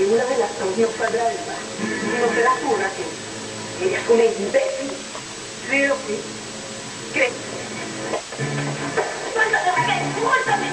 una de las dos no saldrá del bar. No será tú, Raquel. Ella es una imbécil. Creo que... ¿Crees? ¡Suéltame, Raquel! ¡Suéltame!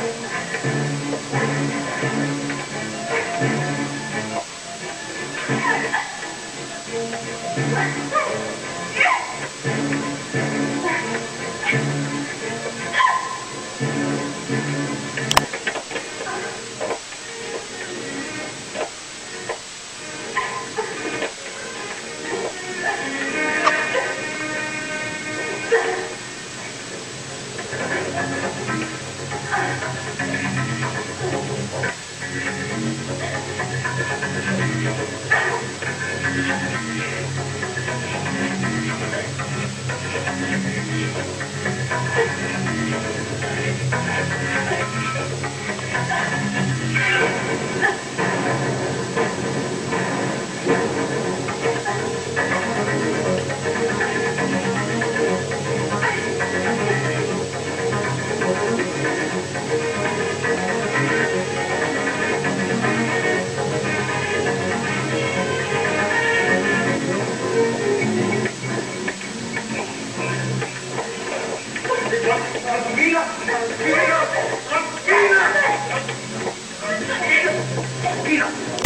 Tranquila, tranquila, tranquila. Tranquila.